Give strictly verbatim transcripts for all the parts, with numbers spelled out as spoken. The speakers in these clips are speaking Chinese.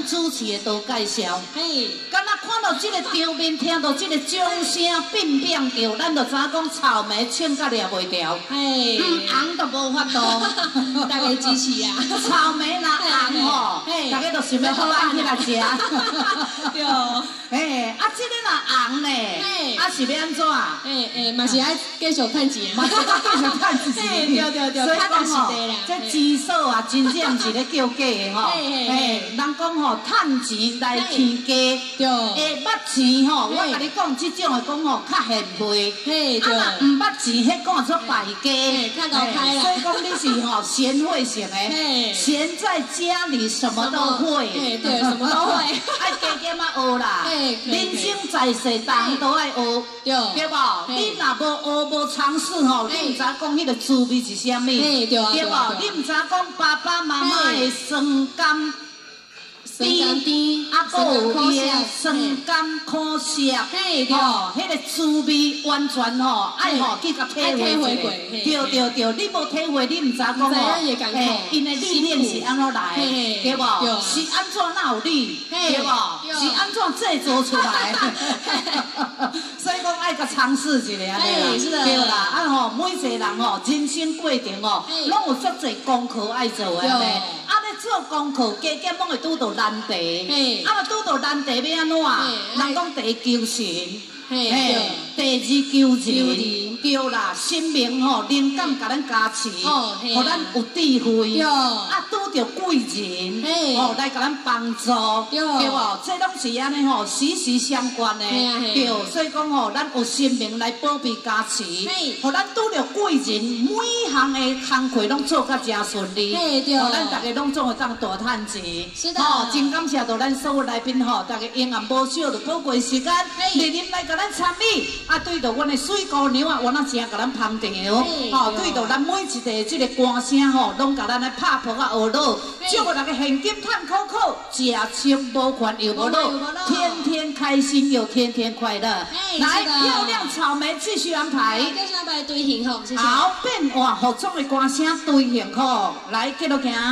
拢主持的都介绍。 嘿， 敢若看到这个场面，听到这个掌声，变变着，咱就知影讲草莓唱甲掠袂掉。 嘿， 嗯，红都无法度， 大家支持啊！ 草莓若红吼，大家就想要好安起来食。 对， 嘿，啊，这个若红咧，啊是要安怎？ 诶诶，嘛是爱继续趁钱， 嘛是要继续趁自己。 对对对， 所以讲吼，这这指数啊，真正毋是咧叫假的吼。嘿，人讲吼，趁钱来添加。 对。 诶，捌钱吼，我甲你讲，这种的讲吼较贤惠。 嘿，对。 啊，若毋捌钱，迄讲做败家。 太高开了。 所以讲你是吼贤惠型的。嘿。钱在家里什么都会。 对对，什么都会。 爱加减啊学啦。嘿。人生在世，人都爱学。对。对无？你若无学无尝试吼，你毋知讲迄个滋味是啥物。对对无？你毋知讲爸爸妈妈的酸甘。甜，啊，还有伊的酸甘苦涩，吼，迄个滋味完全吼，爱吼去甲体会过。对对对，你无体会，你毋知讲吼，嘿，因的理念是安怎来，对无？是安怎哪有理，对无？是安怎制作出来？所以讲爱甲尝试一下，对啦，啊吼，每一个人吼，人生过程吼，拢有足侪功课爱做的呢。啊，咧做功课，加减拢会拄到难题。啊，拄到难题要安怎？人讲第一求神，嘿，第二求人，对啦，生命吼灵感甲咱加持，互咱有智慧。啊，拄着贵人，吼来甲咱帮助，对无？这拢是安尼吼，息息相关的。对，所以讲吼，咱有生命来保庇加持，互咱拄着贵人，每项的工课拢做甲真顺利，互咱大家拢总会当大趁钱。是的，吼，真感谢到咱所有来宾吼，大家永远无少的宝贵时间，莅临来甲咱参与。啊，对着阮的水姑娘啊，原来真甲咱捧场，吼，对着咱每一个这个歌声吼，拢甲咱来拍扑啊学乐，祝福大家现金赚苦苦，食穿无困又无乐，天天开心又天天快乐。来，漂亮草莓继续安排， 继续安排对幸福，谢谢。 好，变换服装的歌声对幸福，来继续行。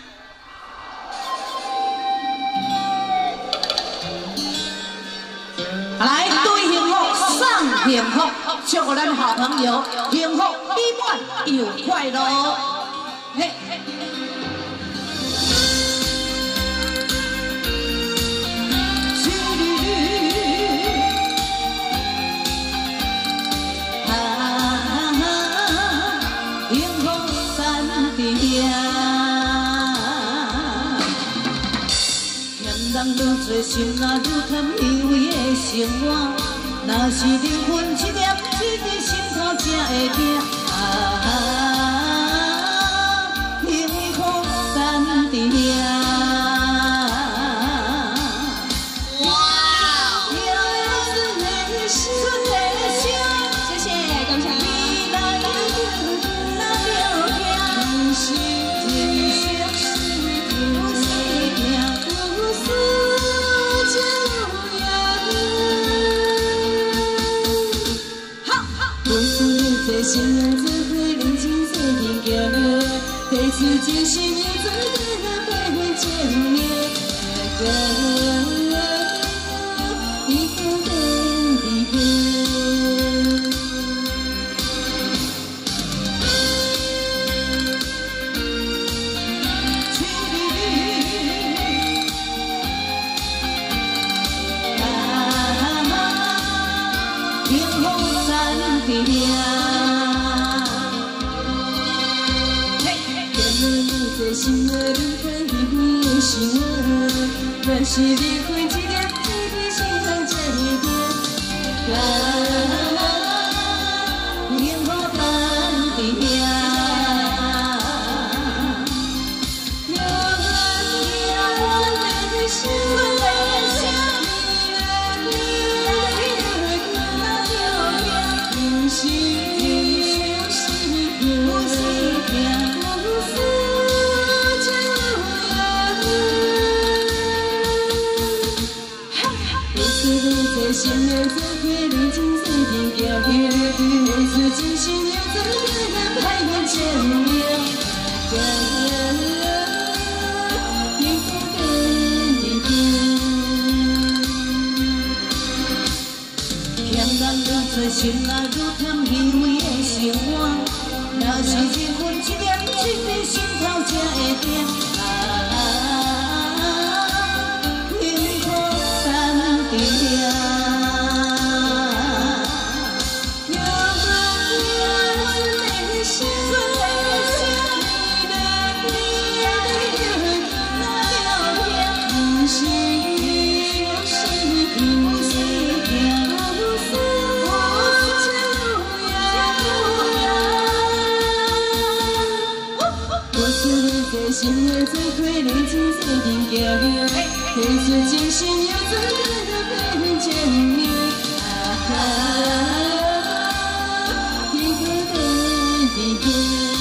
来，对幸福，送幸福，祝福咱好朋友幸福美满又快乐。嘿。人愈多，心啊愈贪虚伪的生活。若是灵魂一念，只伫心头才会行。啊，幸福等伫遐。哇！谢谢，感谢。心儿只会认真做天行，彼此真心要做个百年情缘。你不等离别，幸福山伫遐。心爱愈看愈美的生活，若是离开一念，只伫心头才会定。幸福等伫遐，永远永远的心。心儿只会认真做天行，彼此真心要做个百年情缘。幸福等离别。 心啊，愈添虚伪的生活。若是一分一念，一个心头才会定。啊，幸福等伫遐。 心的做开，日子细定行行，提出真心要做到变真命。啊哈，天高地地。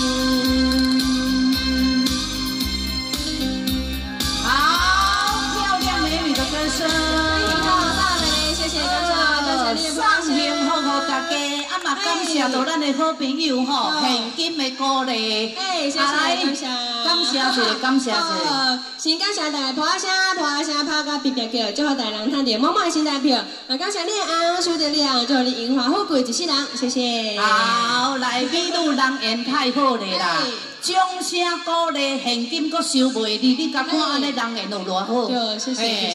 好，漂亮美女的歌声， 听到大雷，谢谢歌唱，歌声厉害， 幸福福大家。 嘛，感谢到咱的好朋友吼，现金的鼓励， 哎，谢谢感谢， 感谢者，感谢者。 先感谢大家拍声，拍声拍到别别叫，祝福大人赚到满满新台票。啊，感谢你的安，收到你啊，祝你荣华富贵一世人，谢谢。 好，来美女人缘太好了啦，掌声鼓励，现金阁收袂离，你甲看安尼人缘有偌好？ 对，谢谢。